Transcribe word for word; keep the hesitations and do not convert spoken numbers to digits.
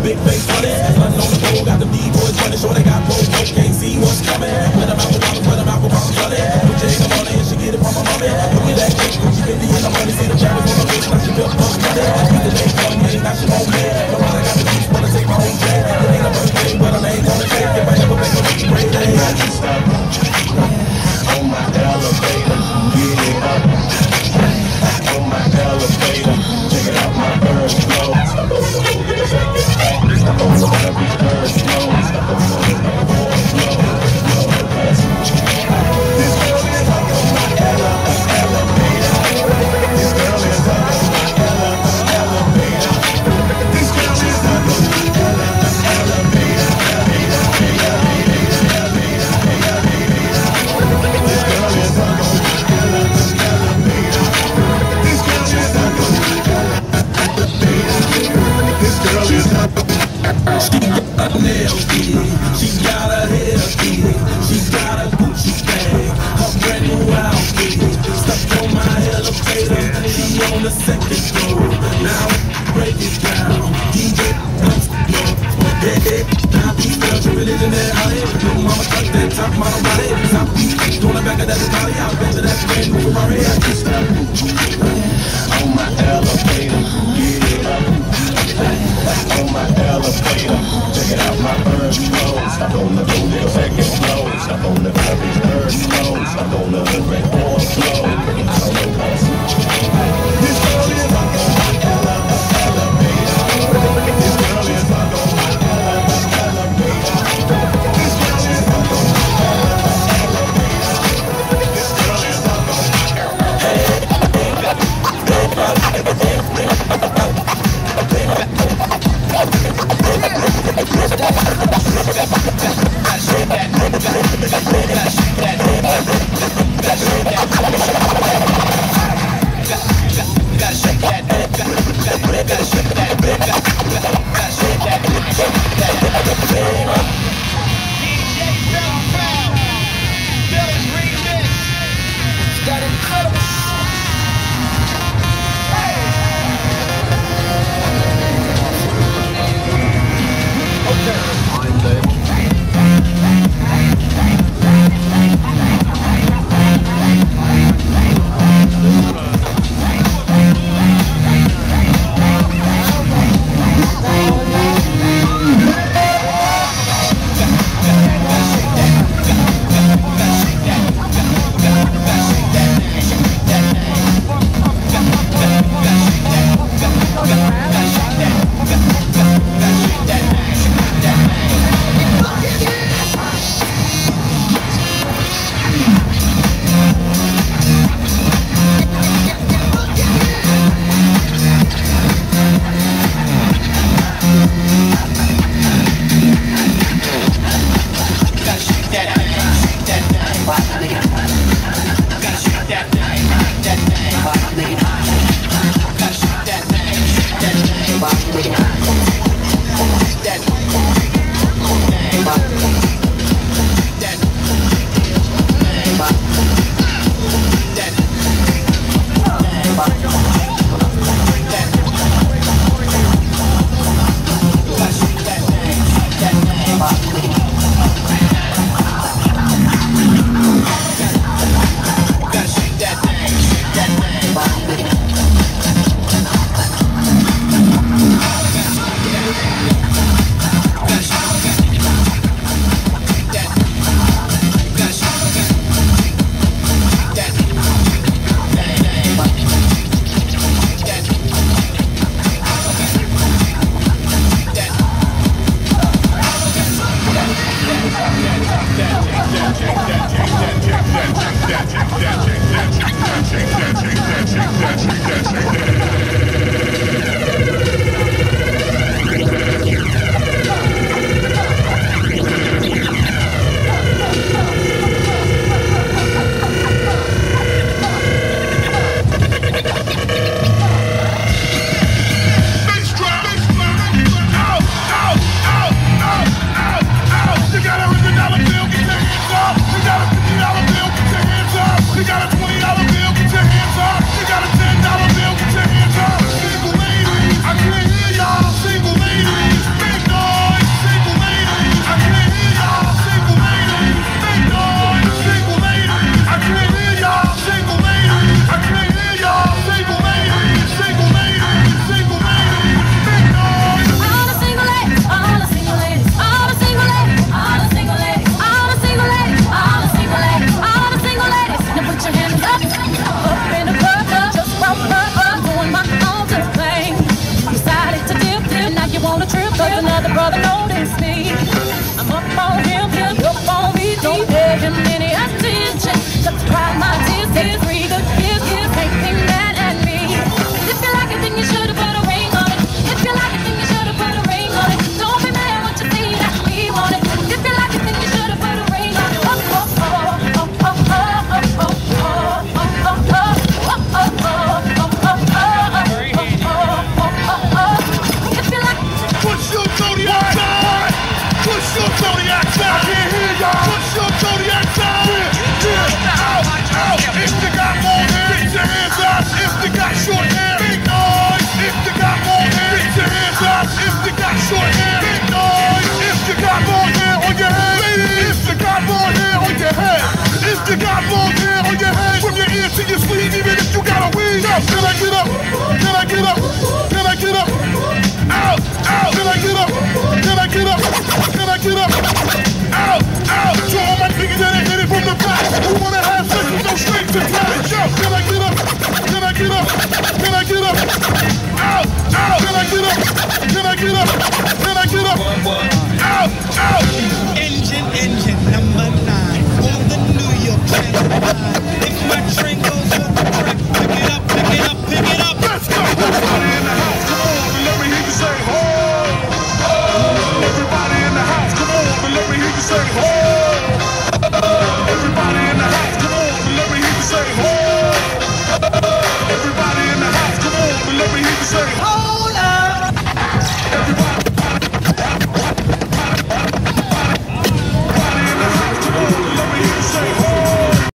big face on it. Nothing on the pole, got the B-boys running, sure they got both, both can't see what's coming. Let them out for bottles, let them out for bottles, on it. Put your income on it and she get it from my mommy. Look at that chick, she fifty in the money, see the challenge on the bitch, now she built up money. Beat the day for me, now she won't pay. No matter got the juice, wanna take my own jet. It ain't a birthday, but I ain't gonna take. If I ever make a rich great day, I can stop on my elevator, get it up. On my elevator, check it out, my bird flow. Stop on the whole get a second. Stop on the every bird flow. Stop on the every boy flow. This girl is up on my elevator. This girl is up on my elevator. This girl is up on my elevator. This girl is up on my elevator. This girl is up on my elevator. This girl is up. She got a nail key. She got a hair key. She got a Gucci bag. Her brand new outfit. Stuck on my elevator. She on the second floor. Now break it down. D J now we spell your religion there, honey. Little mama tuck that top model body. Top beat, doing the back of that body. I'll bet you that's brand new Ferrari. I just stop on my elevator. Get it up. On my elevator. Check it out, my bird flow. Stop on the road, little second flow. Stop on the very third flow. Stop on the red ball flow. I don't know what's this girl is up on my elevator. This girl is up on my elevator. This girl is up on my elevator. This girl is up on my elevator. Hey, If you got long hair on your head, from your ear to your sleeve, even if you got a weed, now feel like get up.